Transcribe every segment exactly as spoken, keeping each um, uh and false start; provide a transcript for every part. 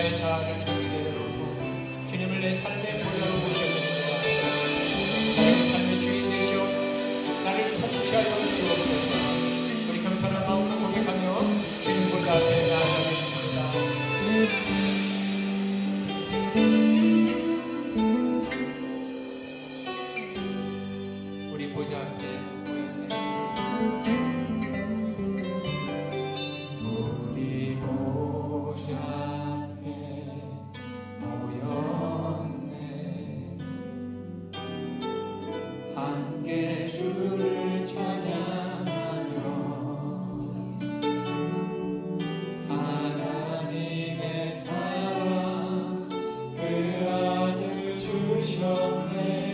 나의 자아를 저기 내려놓고 주님을 내 삶의 보좌로 모셔드립니다. 나의 삶의 주인 되시오 나를 통치하여 주옵소서. 우리 겸손한 마음으로 고백하며 주님 보좌 앞에 나아가겠습니다. 우리 보좌 앞에 모였네. 우리 보좌 앞에 모였네. 함께 주를 찬양하며 하나님의 사랑 그 아들 주셨네.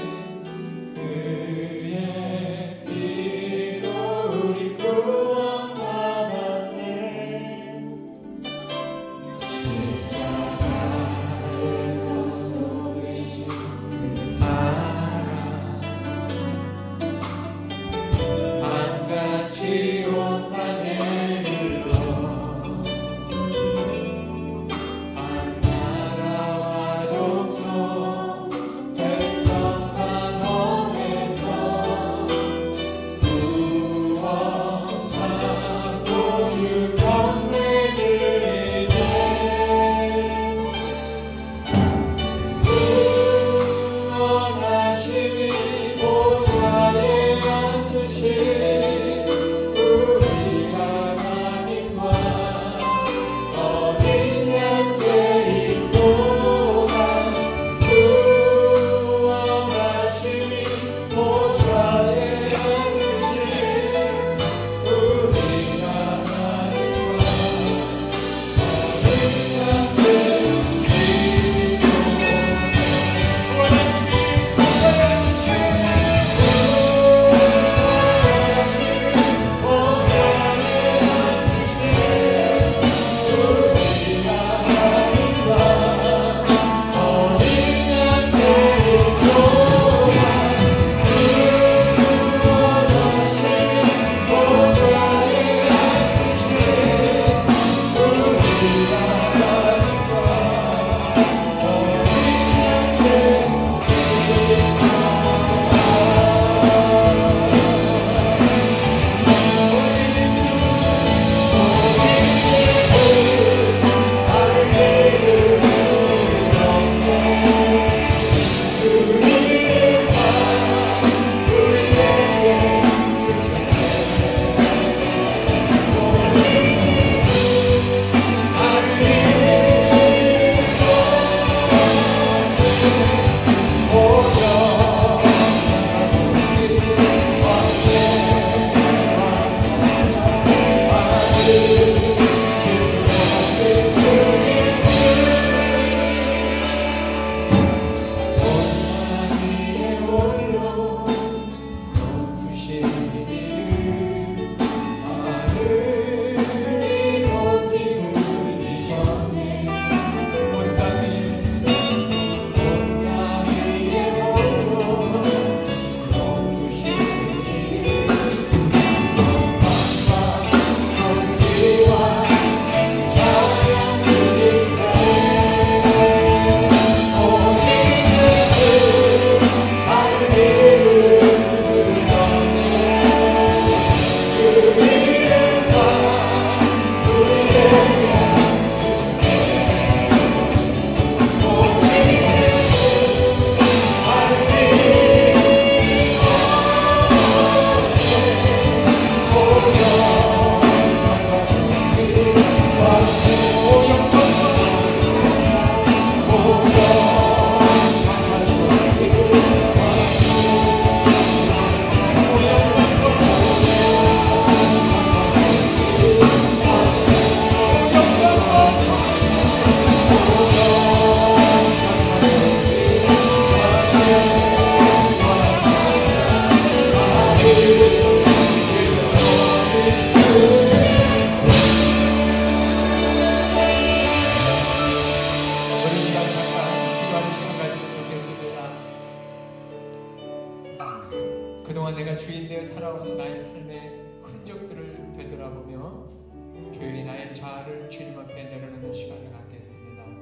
그동안 내가 주인 되어 살아온 나의 삶의 흔적들을 되돌아보며 조용히 나의 자아를 주님 앞에 내려놓는 시간을 갖겠습니다.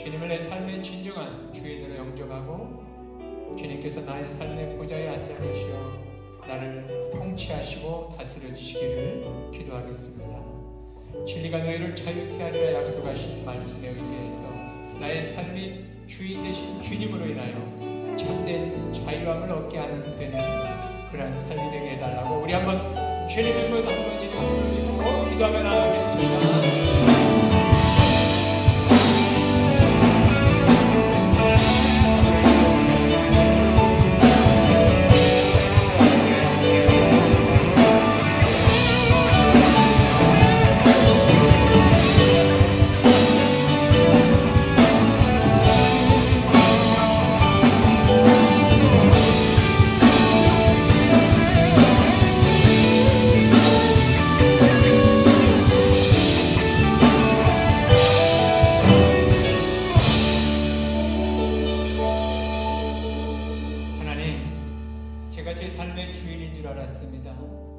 주님을 내 삶의 진정한 주인으로 영접하고 주님께서 나의 삶의 보좌에 앉아 계시어 나를 통치하시고 다스려 주시기를 기도하겠습니다. 진리가 너희를 자유케 하리라 약속하신 말씀에 의지해서 나의 삶이 주인 되신 주님으로 인하여 참된 자유함을 얻게 하는 되는 그러한 삶이 되게 해달라고 우리 한번 주님 이름으로 한번 기도하며 기도하며 나가겠습니다. 제가 제 삶의 주인인 줄 알았습니다.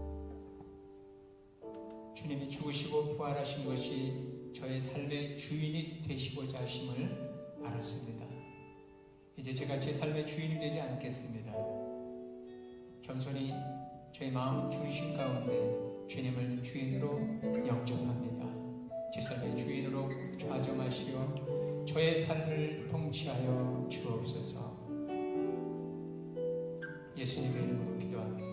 주님이 죽으시고 부활하신 것이 저의 삶의 주인이 되시고자 하심을 알았습니다. 이제 제가 제 삶의 주인이 되지 않겠습니다. 겸손히 저의 마음 중심 가운데 주님을 주인으로 영접합니다. 제 삶의 주인으로 좌정하시어 저의 삶을 통치하여 주옵소서. 예수님의 이름으로 기도합니다.